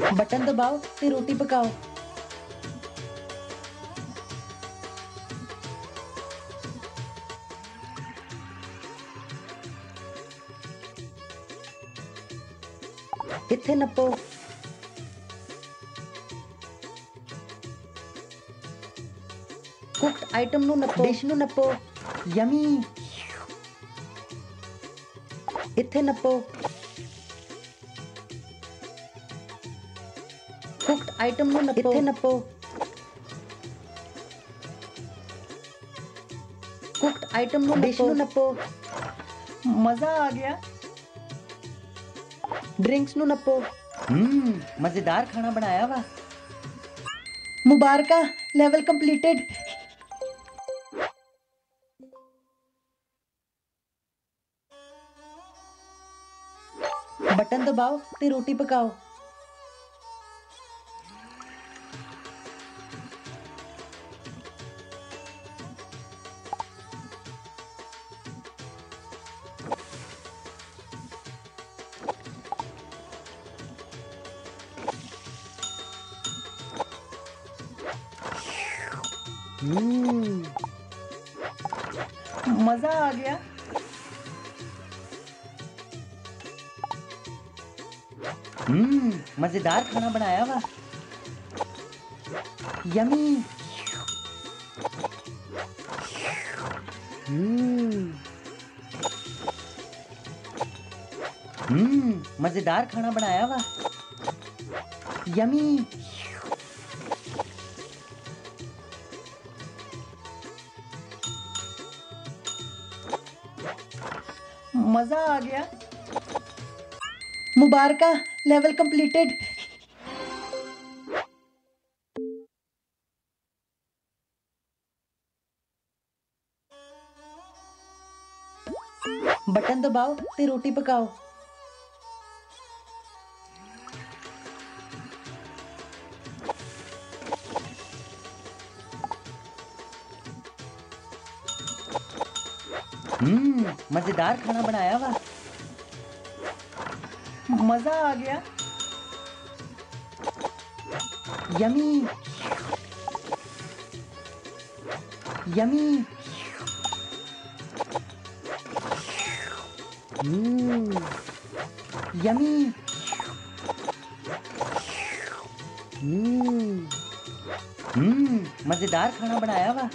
Button दबाओ ते रोटी पकाओ। इत्थे नप्पो। कुक्ड आइटम नू नप्पो। डिश नू नप्पो। यमी। इत्थे नप्पो। कुक्ड आइटम नू नप्पो। इत्थे नप्पो। कुक्ड आइटम नू डिश नू नप्पो। मजा आ गया। ड्रिंक्स नू नप्पो। मजेदार खाना बनाया वा। मुबारका, लेवल कंप्लीटेड। बटन दबाओ ते रोटी पकाओ। मजा आ गया। मजेदार खाना बनाया वा। यमी। मजेदार खाना बनाया वा। यमी। मजा आ गया। मुबारका, लेवल कंप्लीटेड। बटन दबाओ ते रोटी पकाओ। मजेदार खाना बनाया वा। मजा आ गया। यमी। यमी। यमी। मजेदार खाना बनाया वा।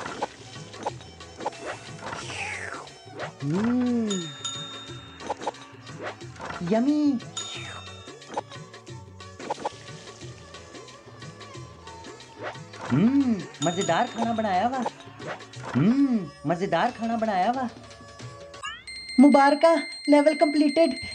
यमी। मजेदार खाना बनाया वा। मजेदार खाना बनाया वा। मुबारका, लेवल कंप्लीटेड।